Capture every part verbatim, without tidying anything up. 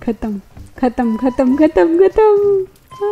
खत्म खत्म खत्म खत्म खत्म।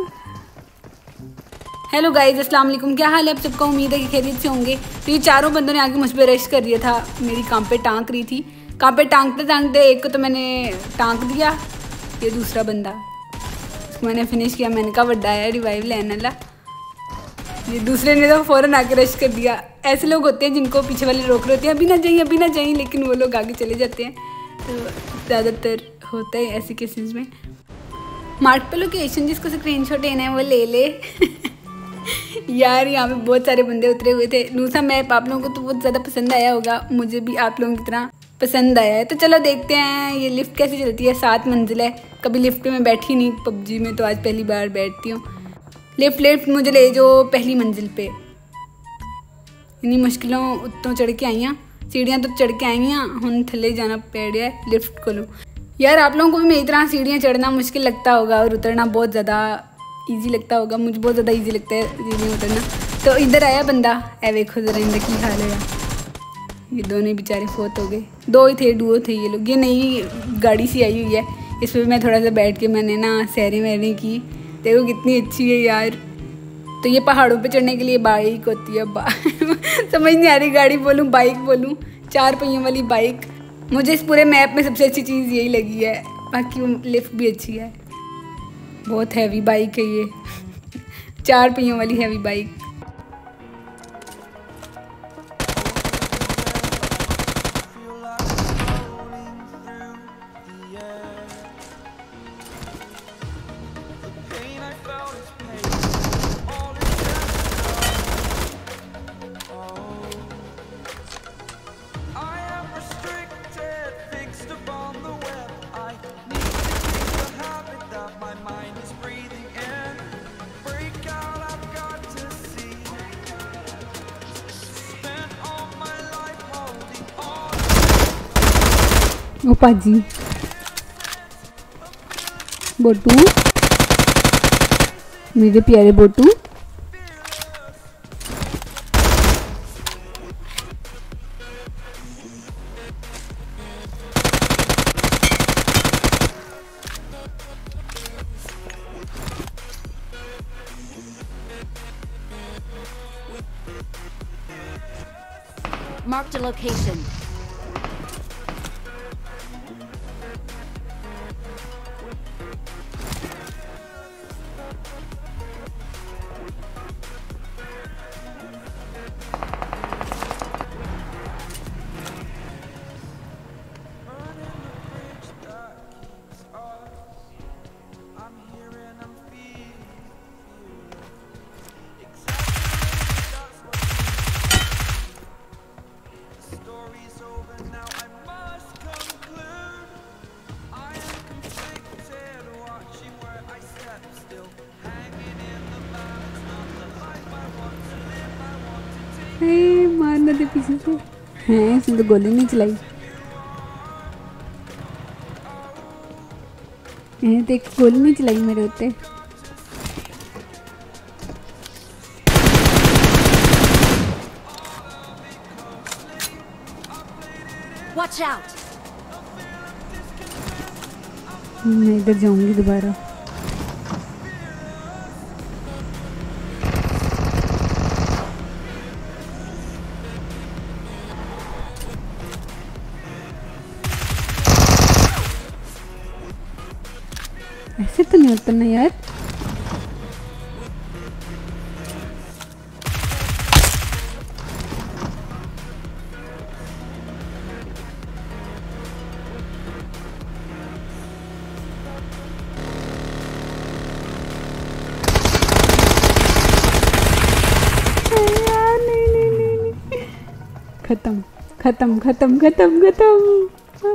हेलो गाइस, अस्सलाम वालेकुम। क्या हाल है आप सबका? उम्मीद है कि खैरियत से होंगे। तो ये चारों बंदों ने आके मुझ पर रश कर दिया था। मेरी काम पे टांक रही थी। काम पे टांगते टांगते एक को तो मैंने टांक दिया, ये दूसरा बंदा उसको मैंने फिनिश किया। मैंने कहा बड्डा है रिवाइव लेने वाला। ये दूसरे ने तो फ़ौरन आके रश कर दिया। ऐसे लोग होते हैं जिनको पीछे वाले रोक रहे होते हैं, अभी ना जाइए अभी ना जाइए, लेकिन वो लोग आगे चले जाते हैं। तो ज़्यादातर होता है ऐसे केसेस में। मार्क पे लोकेशन जिसको स्क्रीनशॉट लेना है वो ले ले। यार यहाँ पे बहुत सारे बंदे उतरे हुए थे। नूसा मैप आप लोगों को तो बहुत ज़्यादा पसंद आया होगा, मुझे भी आप लोगों की तरह पसंद आया है। तो चलो देखते हैं ये लिफ्ट कैसे चलती है। सात मंजिल है, कभी लिफ्ट में बैठी नहीं पबजी में, तो आज पहली बार बैठती हूँ। लिफ्ट लिफ्ट मुझे ले जो पहली मंजिल पे। इन्नी मुश्किलों उत्तों चढ़ के आई हाँ, सीढ़ियाँ तो चढ़ के आई हाँ, हम थले जाना पड़ गया है लिफ्ट को लो। यार आप लोगों को भी मेरी तरह सीढ़ियाँ चढ़ना मुश्किल लगता होगा और उतरना बहुत ज़्यादा इजी लगता होगा। मुझे बहुत ज़्यादा इजी लगता है सीढ़ियाँ उतरना। तो इधर आया बंदा, ए देखो ज़रा इनका की हाल है। ये दोनों बेचारे फोत हो गए, दो ही थे डुओ थे ये लोग। ये नई गाड़ी सी आई हुई है, इस पर मैं थोड़ा सा बैठ के मैंने ना सैरें वैरें की। देखो कितनी अच्छी है यार। तो ये पहाड़ों पे चढ़ने के लिए बाइक होती है। समझ नहीं आ रही गाड़ी बोलूँ बाइक बोलूँ, चार पहियों वाली बाइक। मुझे इस पूरे मैप में सबसे अच्छी चीज़ यही लगी है। बाकी लिफ्ट भी अच्छी है। बहुत हैवी बाइक है ये। चार पहियों वाली हैवी बाइक। ओ पाजी बोटू, मेरे प्यारे बोटू। Marked a location. मारना दे पीछे से हैं, इसने तो गोली नहीं चलाई। तो एक गोली नहीं चलाई मेरे उत्ते। Watch out. मैं इधर जाऊंगी दोबारा। ऐसे तो नहीं उतरना यार। नहीं नहीं नहीं, खत्म खत्म खत्म खत्म खत्म।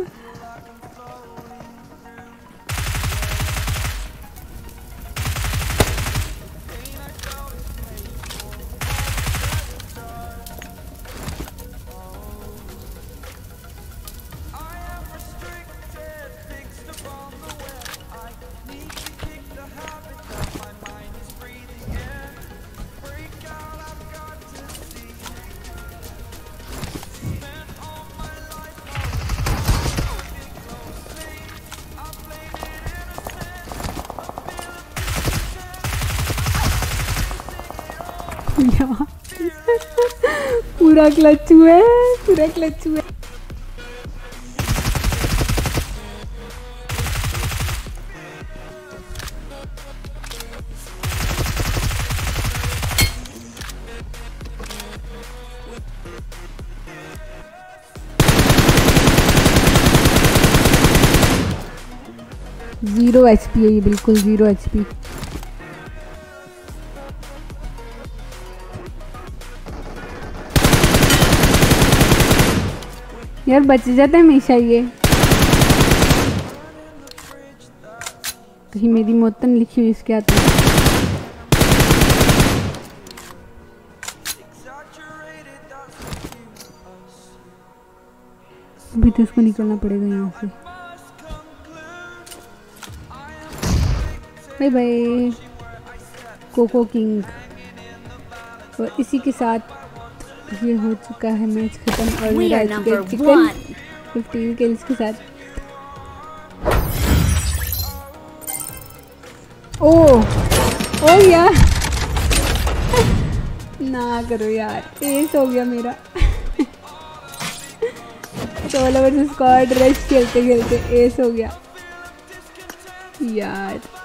पूरा क्लच हुआ है, पूरा क्लच हुआ है। जीरो एचपी है ये, बिल्कुल जीरो एचपी। यार बच जाता है हमेशा ये। कहीं मेरी मौत तो नहीं लिखी हुई इसके हाथ में। अभी तो इसको निकलना पड़ेगा यहाँ से। Bye bye Coco King. और इसी के साथ ये हो चुका है मैच खत्म और मेरा चिकन फिफ्टीन किल्स के साथ। ओ ओ यार ना करो यार, एस हो गया मेरा। सोलो वर्सेस स्क्वाड रश खेलते खेलते एस हो गया यार।